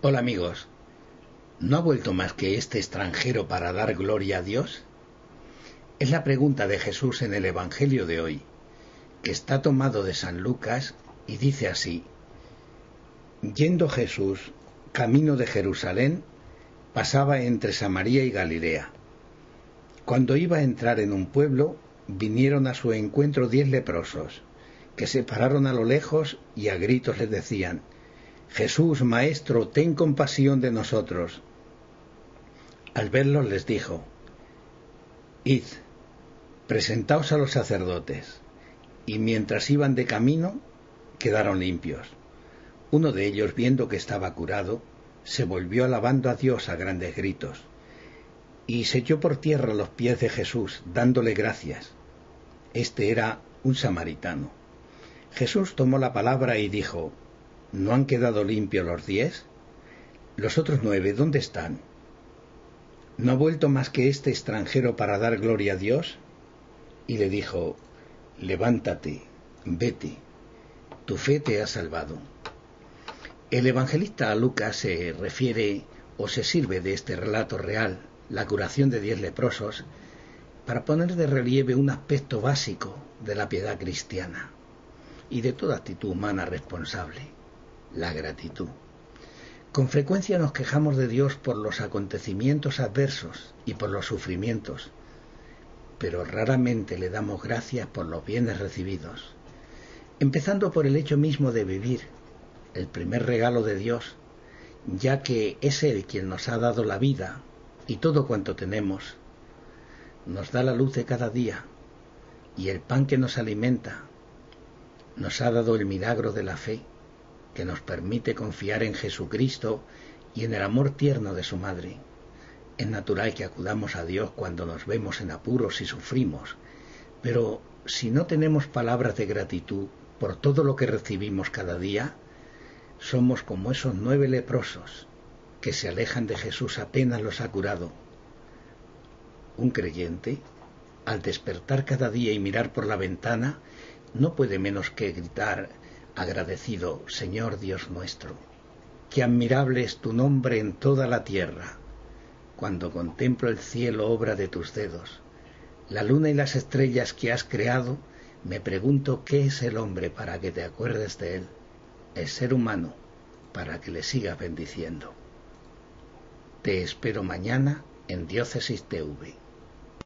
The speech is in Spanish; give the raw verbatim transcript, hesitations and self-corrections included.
Hola amigos, ¿no ha vuelto más que este extranjero para dar gloria a Dios? Es la pregunta de Jesús en el Evangelio de hoy, que está tomado de San Lucas y dice así: Yendo Jesús camino de Jerusalén, pasaba entre Samaria y Galilea. Cuando iba a entrar en un pueblo, vinieron a su encuentro diez leprosos, que se pararon a lo lejos y a gritos les decían: Jesús, Maestro, ten compasión de nosotros. Al verlos les dijo: Id, presentaos a los sacerdotes. Y mientras iban de camino, quedaron limpios. Uno de ellos, viendo que estaba curado, se volvió alabando a Dios a grandes gritos, y se echó por tierra a los pies de Jesús, dándole gracias. Este era un samaritano. Jesús tomó la palabra y dijo: ¿No han quedado limpios los diez? ¿Los otros nueve dónde están? ¿No ha vuelto más que este extranjero para dar gloria a Dios? Y le dijo: Levántate, vete, tu fe te ha salvado. El evangelista Lucas se refiere o se sirve de este relato real, la curación de diez leprosos, para poner de relieve un aspecto básico de la piedad cristiana y de toda actitud humana responsable: la gratitud. Con frecuencia nos quejamos de Dios por los acontecimientos adversos y por los sufrimientos, pero raramente le damos gracias por los bienes recibidos, empezando por el hecho mismo de vivir, el primer regalo de Dios, ya que es Él quien nos ha dado la vida y todo cuanto tenemos, nos da la luz de cada día y el pan que nos alimenta, nos ha dado el milagro de la fe, que nos permite confiar en Jesucristo y en el amor tierno de su Madre. Es natural que acudamos a Dios cuando nos vemos en apuros y sufrimos, pero si no tenemos palabras de gratitud por todo lo que recibimos cada día, somos como esos nueve leprosos que se alejan de Jesús apenas los ha curado. Un creyente, al despertar cada día y mirar por la ventana, no puede menos que gritar agradecido: Señor Dios nuestro, qué admirable es tu nombre en toda la tierra. Cuando contemplo el cielo, obra de tus dedos, la luna y las estrellas que has creado, me pregunto qué es el hombre para que te acuerdes de él, el ser humano para que le sigas bendiciendo. Te espero mañana en Diócesis T V.